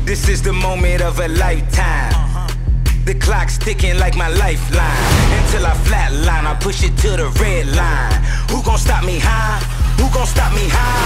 This is the moment of a lifetime. The clock's ticking like my lifeline. Until I flatline, I push it to the red line. Who gon' stop me high? Who gon' stop me high?